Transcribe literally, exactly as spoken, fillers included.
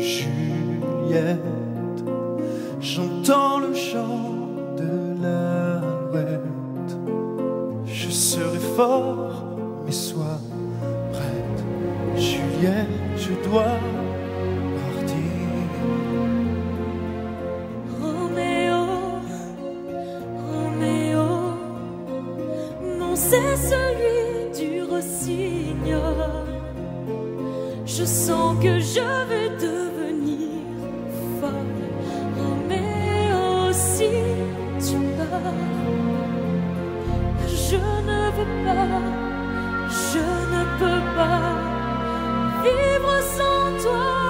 Juliette, j'entends le chant de l'alouette. Je serai fort, mais sois prête, Juliette, je dois partir. Roméo, Roméo, non c'est celui du rossignol. Je sens que je vais devenir folle. Roméo, si tu pars, je ne veux pas, je ne peux pas vivre sans toi.